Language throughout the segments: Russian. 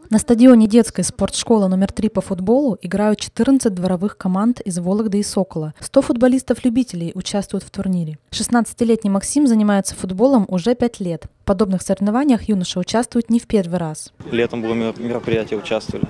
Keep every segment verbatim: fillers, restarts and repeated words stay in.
На стадионе детской спортшколы номер три по футболу играют четырнадцать дворовых команд из Вологды и Сокола. сто футболистов-любителей участвуют в турнире. шестнадцатилетний Максим занимается футболом уже пять лет. В подобных соревнованиях юноша участвует не в первый раз. Летом было мероприятие, участвовали.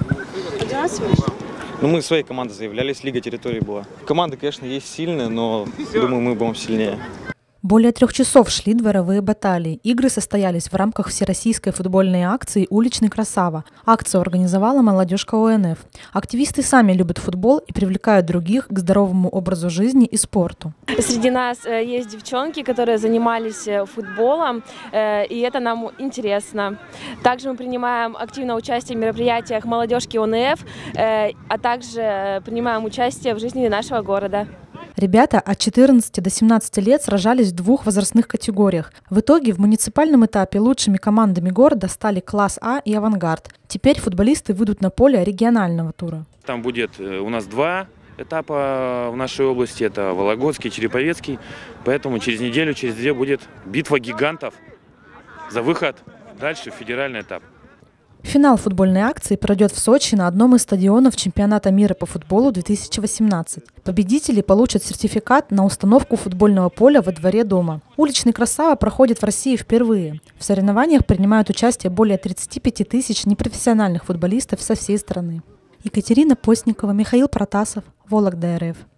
Ну, мы своей командой заявлялись, лига территории была. Команда, конечно, есть сильная, но думаю, мы будем сильнее. Более трех часов шли дворовые баталии. Игры состоялись в рамках всероссийской футбольной акции «Уличный красава». Акцию организовала молодежка О Н Ф. Активисты сами любят футбол и привлекают других к здоровому образу жизни и спорту. Среди нас есть девчонки, которые занимались футболом, и это нам интересно. Также мы принимаем активное участие в мероприятиях молодежки О Н Ф, а также принимаем участие в жизни нашего города. Ребята от четырнадцати до семнадцати лет сражались в двух возрастных категориях. В итоге в муниципальном этапе лучшими командами города стали класс А и Авангард. Теперь футболисты выйдут на поле регионального тура. Там будет у нас два этапа в нашей области. Это Вологодский, Череповецкий. Поэтому через неделю, через две будет битва гигантов за выход дальше в федеральный этап. Финал футбольной акции пройдет в Сочи на одном из стадионов чемпионата мира по футболу две тысячи восемнадцать. Победители получат сертификат на установку футбольного поля во дворе дома. «Уличный красава» проходит в России впервые. В соревнованиях принимают участие более тридцати пяти тысяч непрофессиональных футболистов со всей страны. Екатерина Постникова, Михаил Протасов, Вологда Р Ф.